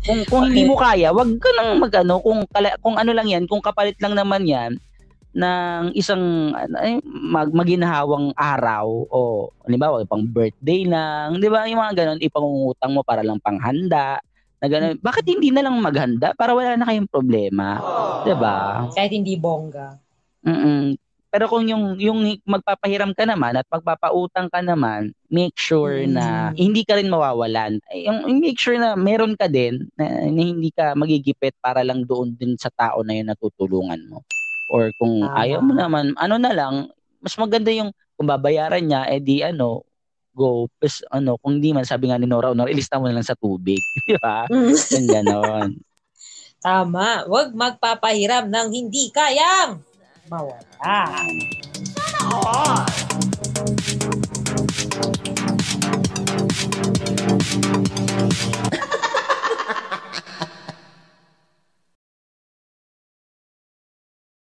Kung hindi mo kaya, wag ka nang mag-ano, kung ano lang 'yan, kung kapalit lang naman 'yan ng isang maginhawang araw o halimbawa pang birthday lang, 'di ba, yung mga gano'n ipangungutang mo para lang panghanda na gano'n. Bakit hindi na lang maghanda para wala na kayong problema, 'di ba? Kahit hindi bongga. Pero kung yung magpapahiram ka naman at magpapautang ka naman, make sure na hindi ka rin mawawalan. Yung make sure na meron ka din na hindi ka magigipit para lang doon din sa tao na yun na tutulungan mo. Or kung ayaw mo naman, ano na lang, mas maganda yung kung babayaran niya, di go. Plus kung di man, sabi nga ni Nora Honor, ilista mo na lang sa tubig. Di ba? Yung ganon. Tama. Huwag magpapahiram ng hindi kayang mawala. Sana all!